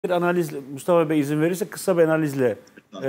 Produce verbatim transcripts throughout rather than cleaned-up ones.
Bir analizle, Mustafa Bey izin verirse kısa bir analizle e,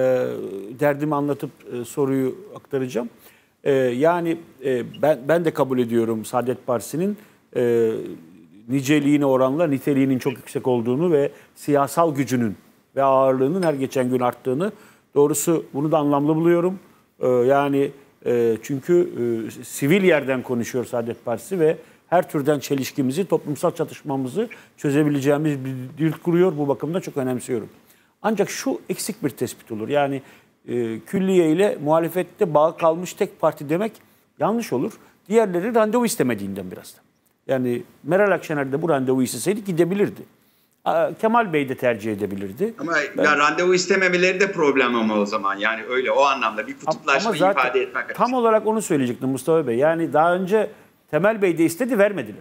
derdimi anlatıp e, soruyu aktaracağım. E, yani e, ben ben de kabul ediyorum Saadet Partisi'nin e, niceliğine oranla niteliğinin çok yüksek olduğunu ve siyasal gücünün ve ağırlığının her geçen gün arttığını. Doğrusu bunu da anlamlı buluyorum. E, yani e, çünkü e, sivil yerden konuşuyor Saadet Partisi ve her türden çelişkimizi, toplumsal çatışmamızı çözebileceğimiz bir dil kuruyor. Bu bakımdan çok önemsiyorum. Ancak şu eksik bir tespit olur. Yani e, külliye ile muhalefette bağ kalmış tek parti demek yanlış olur. Diğerleri randevu istemediğinden biraz da. Yani Meral Akşener de bu randevu isteseydi gidebilirdi. Kemal Bey de tercih edebilirdi. Ama ben, ya randevu istememeleri de problem ama o zaman. Yani öyle o anlamda bir kutuplaşma ifade etmek açısından. Tam olarak onu söyleyecektim Mustafa Bey. Yani daha önce Temel Bey de istedi, vermediler.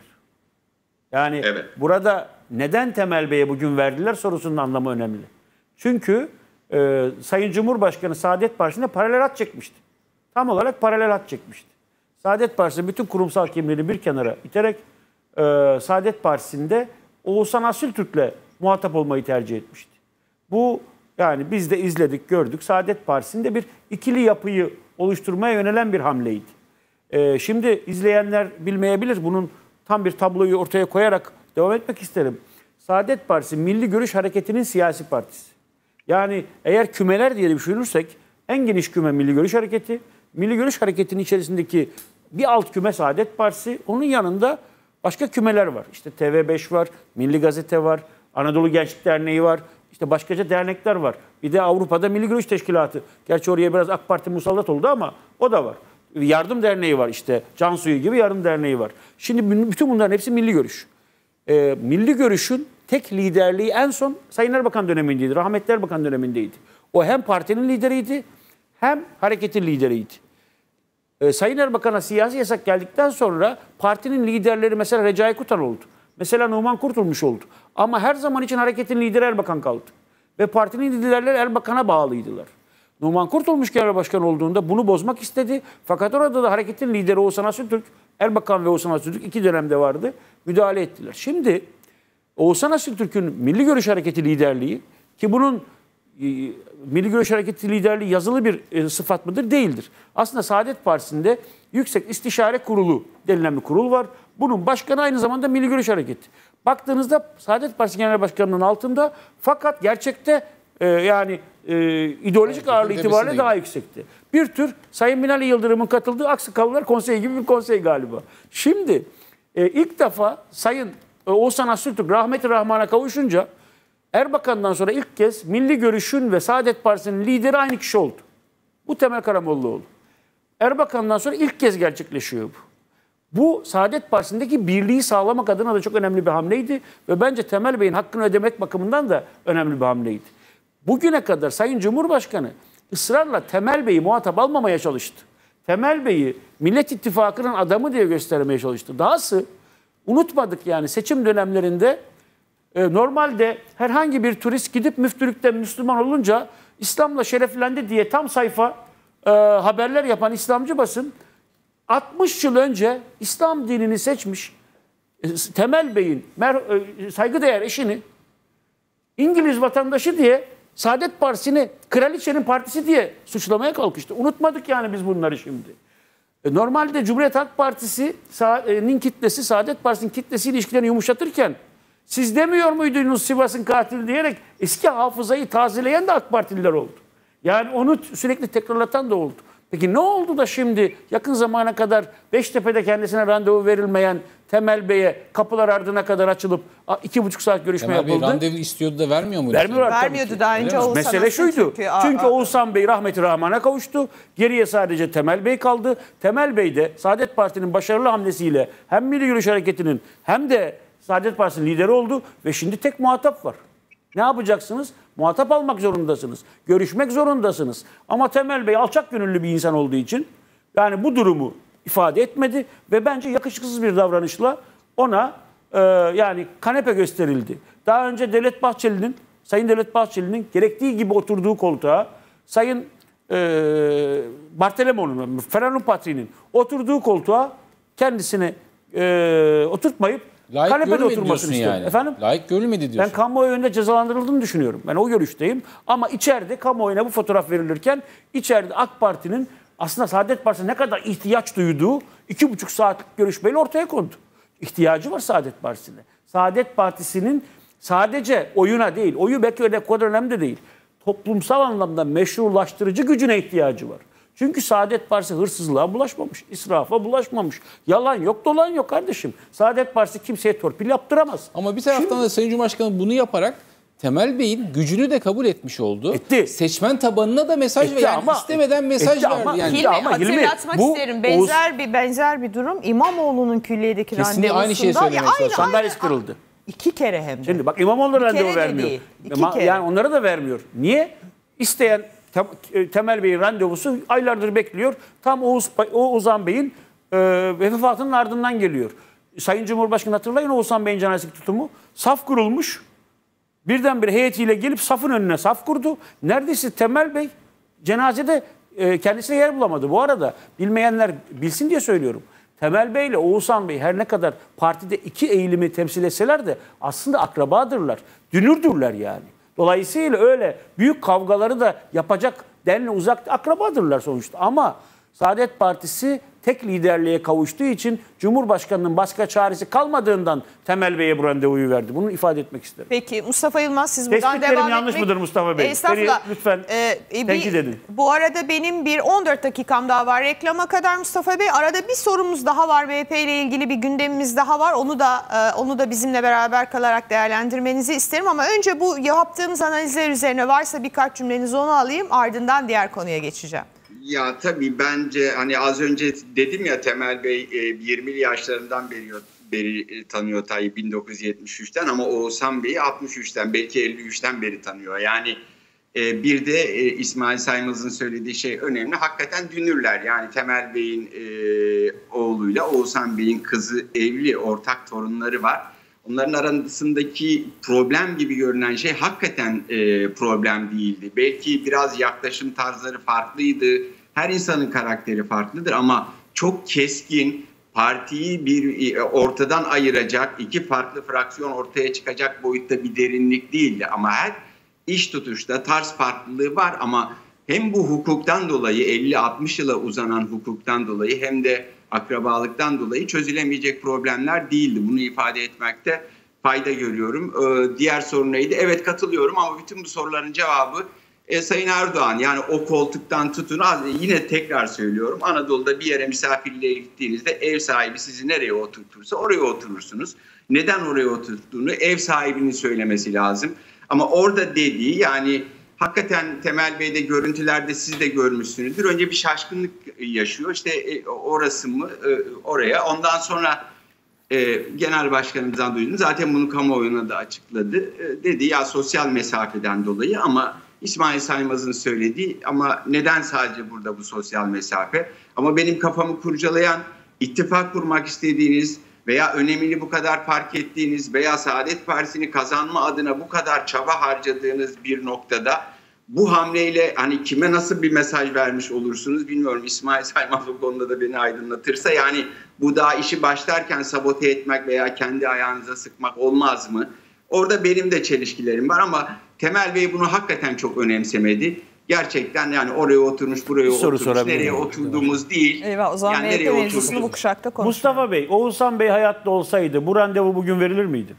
Yani evet. Burada neden Temel Bey'e bugün verdiler sorusunun anlamı önemli. Çünkü e, Sayın Cumhurbaşkanı Saadet Partisi'nde paralel hat çekmişti. Tam olarak paralel hat çekmişti. Saadet Partisi bütün kurumsal kimliğini bir kenara iterek e, Saadet Partisi'nde Oğuzhan Asültürk'le muhatap olmayı tercih etmişti. Bu yani biz de izledik, gördük. Saadet Partisi'nde bir ikili yapıyı oluşturmaya yönelen bir hamleydi. Ee, şimdi izleyenler bilmeyebilir. Bunun tam bir tabloyu ortaya koyarak devam etmek isterim. Saadet Partisi Milli Görüş Hareketi'nin siyasi partisi. Yani eğer kümeler diye düşünürsek en geniş küme Milli Görüş Hareketi. Milli Görüş Hareketi'nin içerisindeki bir alt küme Saadet Partisi. Onun yanında başka kümeler var. İşte T V beş var, Milli Gazete var, Anadolu Gençlik Derneği var. İşte başkaca dernekler var. Bir de Avrupa'da Milli Görüş Teşkilatı. Gerçi oraya biraz AK Parti musallat oldu ama o da var. Yardım Derneği var işte. Cansu'yu gibi Yardım Derneği var. Şimdi bütün bunların hepsi milli görüş. Ee, milli görüşün tek liderliği en son Sayın Erbakan dönemindeydi. Rahmetli Erbakan dönemindeydi. O hem partinin lideriydi hem hareketin lideriydi. Ee, Sayın Erbakan'a siyasi yasak geldikten sonra partinin liderleri mesela Recai Kutan oldu. Mesela Numan Kurtulmuş oldu. Ama her zaman için hareketin lideri Erbakan kaldı. Ve partinin liderleri Erbakan'a bağlıydılar. Numan Kurtulmuş genel başkan olduğunda bunu bozmak istedi. Fakat orada da hareketin lideri Oğuzhan Asültürk, Erbakan ve Oğuzhan Asültürk iki dönemde vardı. Müdahale ettiler. Şimdi Oğuzhan Asültürk'ün Milli Görüş Hareketi liderliği ki bunun e, Milli Görüş Hareketi liderliği yazılı bir e, sıfat mıdır? Değildir. Aslında Saadet Partisi'nde Yüksek İstişare Kurulu denilen bir kurul var. Bunun başkanı aynı zamanda Milli Görüş Hareketi. Baktığınızda Saadet Partisi Genel Başkanı'nın altında fakat gerçekte e, yani e, ideolojik evet, ağırlığı itibariyle daha yüksekti. Bir tür Sayın Binali Yıldırım'ın katıldığı Aksakalılar Konseyi gibi bir konsey galiba. Şimdi e, ilk defa Sayın e, Oğuzhan Asültürk rahmeti rahmana kavuşunca Erbakan'dan sonra ilk kez Milli Görüş'ün ve Saadet Partisi'nin lideri aynı kişi oldu. Bu Temel Karamollaoğlu. Erbakan'dan sonra ilk kez gerçekleşiyor bu. Bu Saadet Partisi'ndeki birliği sağlamak adına da çok önemli bir hamleydi ve bence Temel Bey'in hakkını ödemek bakımından da önemli bir hamleydi. Bugüne kadar Sayın Cumhurbaşkanı ısrarla Temel Bey'i muhatap almamaya çalıştı. Temel Bey'i Millet İttifakı'nın adamı diye göstermeye çalıştı. Dahası unutmadık yani seçim dönemlerinde e, normalde herhangi bir turist gidip müftülükten Müslüman olunca İslam'la şereflendi diye tam sayfa e, haberler yapan İslamcı basın altmış yıl önce İslam dinini seçmiş e, Temel Bey'in e, saygıdeğer eşini İngiliz vatandaşı diye Saadet Partisi'ni kraliçenin partisi diye suçlamaya kalkıştı. Unutmadık yani biz bunları şimdi. E, normalde Cumhuriyet Halk Partisi'nin kitlesi Saadet Partisi'nin kitlesi ilişkilerini yumuşatırken siz demiyor muydunuz Sivas'ın katili diyerek eski hafızayı tazeleyen de AK Partililer oldu. Yani onu sürekli tekrarlatan da oldu. Peki ne oldu da şimdi yakın zamana kadar Beştepe'de kendisine randevu verilmeyen Temel Bey'e kapılar ardına kadar açılıp iki buçuk saat görüşme Temel yapıldı? Bey randevu istiyordu da vermiyor muydu? Vermiyorlar Vermiyordu daha önce Oğuzhan Mesele şuydu. Çünkü, çünkü Oğuzhan Bey rahmeti rahmana kavuştu. Geriye sadece Temel Bey kaldı. Temel Bey de Saadet Parti'nin başarılı hamlesiyle hem Milli Görüş Hareketi'nin hem de Saadet Partisi'nin lideri oldu ve şimdi tek muhatap var. Ne yapacaksınız? Muhatap almak zorundasınız. Görüşmek zorundasınız. Ama Temel Bey alçak gönüllü bir insan olduğu için yani bu durumu ifade etmedi ve bence yakışıksız bir davranışla ona e, yani kanepe gösterildi. Daha önce Devlet Bahçeli'nin, Sayın Devlet Bahçeli'nin gerektiği gibi oturduğu koltuğa Sayın e, Bartolomeo'nun, Ferhan'ın Patri'nin oturduğu koltuğa kendisini e, oturtmayıp layık kanepede oturmasını istiyorum. Yani. Efendim? Layık görülmedi diyorsun. Ben kamuoyu önünde cezalandırıldığını düşünüyorum. Ben o görüşteyim. Ama içeride kamuoyuna bu fotoğraf verilirken içeride AK Parti'nin aslında Saadet Partisi ne kadar ihtiyaç duyduğu iki buçuk saatlik görüşmeyle ortaya kondu. İhtiyacı var Saadet Partisi'ne. Saadet Partisi'nin sadece oyuna değil, oyu belki öyle kadar önemli değil, toplumsal anlamda meşrulaştırıcı gücüne ihtiyacı var. Çünkü Saadet Partisi hırsızlığa bulaşmamış, israfa bulaşmamış. Yalan yok, dolan yok kardeşim. Saadet Partisi kimseye torpil yaptıramaz. Ama bir taraftan Şimdi, da Sayın Cumhurbaşkanı bunu yaparak Temel Bey'in gücünü de kabul etmiş oldu. Etti. Seçmen tabanına da mesaj verdi. Yani ama, istemeden mesaj etti verdi. Ama, yani. Hilmi, ama, hatırlatmak bu, isterim. Benzer Oğuz, bir benzer bir durum İmamoğlu'nun külliyedeki kesinlikle randevusunda. Aynı şeyi söylemek lazım. Sandalyesi kırıldı. İki kere hem de. Şimdi bak İmamoğlu randevu vermiyor. Değil, yani onlara da vermiyor. Niye? İsteyen Temel Bey'in randevusu aylardır bekliyor. Tam Oğuz, Oğuzhan Bey'in e, vefatının ardından geliyor. Sayın Cumhurbaşkanı hatırlayın Oğuzhan Bey'in cenazesi tutumu. Saf kurulmuş. Birdenbire heyetiyle gelip safın önüne saf kurdu. Neredeyse Temel Bey cenazede e, kendisine yer bulamadı. Bu arada bilmeyenler bilsin diye söylüyorum. Temel Bey ile Oğuzhan Bey her ne kadar partide iki eğilimi temsil etseler de aslında akrabadırlar. Dünürdürler yani. Dolayısıyla öyle büyük kavgaları da yapacak denli uzak akrabadırlar sonuçta. Ama Saadet Partisi tek liderliğe kavuştuğu için Cumhurbaşkanı'nın başka çaresi kalmadığından Temel Bey'e bu randevuyu verdi. Bunu ifade etmek isterim. Peki Mustafa Yılmaz siz buradan devam etmek... Tespitlerim yanlış mıdır Mustafa Bey? Estağfurullah. Beni lütfen ee, tenkit edin. Bu arada benim bir on dört dakikam daha var reklama kadar Mustafa Bey. Arada bir sorumuz daha var. M H P ile ilgili bir gündemimiz daha var. Onu da onu da bizimle beraber kalarak değerlendirmenizi isterim. Ama önce bu yaptığımız analizler üzerine varsa birkaç cümlenizi onu alayım. Ardından diğer konuya geçeceğim. Ya tabii bence hani az önce dedim ya Temel Bey yirmili yaşlarından beri, beri tanıyor Tayyip bin dokuz yüz yetmiş üçten ama Oğuzhan Bey'i altmış üçten belki elli üçten beri tanıyor. Yani bir de İsmail Saymaz'ın söylediği şey önemli. Hakikaten dünürler yani Temel Bey'in oğluyla Oğuzhan Bey'in kızı evli, ortak torunları var. Onların arasındaki problem gibi görünen şey hakikaten e, problem değildi. Belki biraz yaklaşım tarzları farklıydı. Her insanın karakteri farklıdır ama çok keskin, partiyi bir ortadan ayıracak, iki farklı fraksiyon ortaya çıkacak boyutta bir derinlik değildi. Ama her iş tutuşta tarz farklılığı var ama hem bu hukuktan dolayı elli altmış yıla uzanan hukuktan dolayı hem de akrabalıktan dolayı çözülemeyecek problemler değildi. Bunu ifade etmekte fayda görüyorum. Ee, diğer soru neydi? Evet katılıyorum ama bütün bu soruların cevabı e, Sayın Erdoğan. Yani o koltuktan tutun. Yine tekrar söylüyorum. Anadolu'da bir yere misafirliğe gittiğinizde ev sahibi sizi nereye oturtursa oraya oturursunuz. Neden oraya oturttuğunu ev sahibinin söylemesi lazım. Ama orada dediği yani hakikaten Temel Bey'de görüntülerde siz de görmüşsünüzdür. Önce bir şaşkınlık yaşıyor. İşte orası mı oraya. Ondan sonra e, genel başkanımızdan duydum. Zaten bunu kamuoyuna da açıkladı. E, dedi ya sosyal mesafeden dolayı ama İsmail Saymaz'ın söylediği ama neden sadece burada bu sosyal mesafe? Ama benim kafamı kurcalayan ittifak kurmak istediğiniz veya önemini bu kadar fark ettiğiniz veya Saadet Partisi'ni kazanma adına bu kadar çaba harcadığınız bir noktada bu hamleyle hani kime nasıl bir mesaj vermiş olursunuz bilmiyorum. İsmail Saymaz o konuda da beni aydınlatırsa yani bu daha işi başlarken sabote etmek veya kendi ayağınıza sıkmak olmaz mı? Orada benim de çelişkilerim var ama Temel Bey bunu hakikaten çok önemsemedi. Gerçekten yani oraya oturmuş, buraya Soru oturmuş, nereye oturduğumuz değil. Eyvah, o zaman yani nereye mevzusunu bu kuşakta konuşalım. Mustafa Bey, Oğuzhan Bey hayatta olsaydı bu randevu bugün verilir miydi?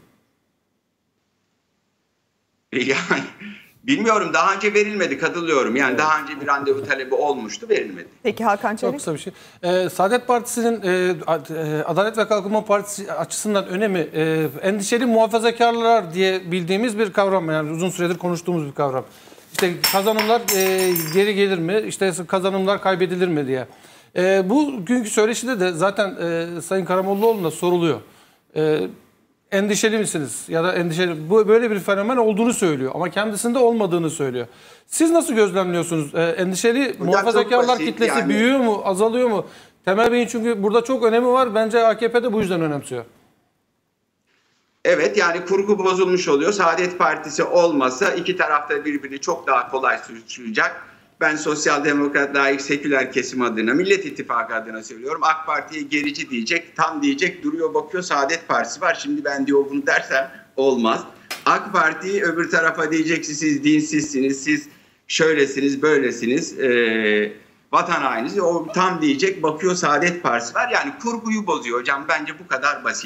Yani bilmiyorum, daha önce verilmedi, katılıyorum. Yani evet. Daha önce bir randevu talebi olmuştu, verilmedi. Peki Hakan Çelik? Çok kısa bir şey. Ee, Saadet Partisi'nin e, Adalet ve Kalkınma Partisi açısından önemi e, endişeli muhafazakarlar diye bildiğimiz bir kavram. Yani uzun süredir konuştuğumuz bir kavram. İşte kazanımlar e, geri gelir mi? İşte kazanımlar kaybedilir mi diye. E, bugünkü söyleşide de zaten e, Sayın Karamollaoğlu'na soruluyor. E, endişeli misiniz? Ya da endişeli, bu böyle bir fenomen olduğunu söylüyor ama kendisinde olmadığını söylüyor. Siz nasıl gözlemliyorsunuz? E, endişeli Hocam muhafazakarlar kitlesi yani. Büyüyor mu, azalıyor mu? Temel Bey'in çünkü burada çok önemi var. Bence A K P de bu yüzden önemsiyor. Evet, yani kurgu bozulmuş oluyor. Saadet Partisi olmasa iki tarafta birbirini çok daha kolay suçlayacak. Ben sosyal demokrat, layık, seküler kesim adına, Millet İttifakı adına söylüyorum. AK Parti'ye gerici diyecek, tam diyecek, duruyor bakıyor Saadet Partisi var. Şimdi ben diyor bunu dersem olmaz. AK Parti öbür tarafa diyecek siz dinsizsiniz, siz şöylesiniz, böylesiniz, e, vatan hainiz. O tam diyecek, bakıyor Saadet Partisi var. Yani kurguyu bozuyor hocam. Bence bu kadar basit.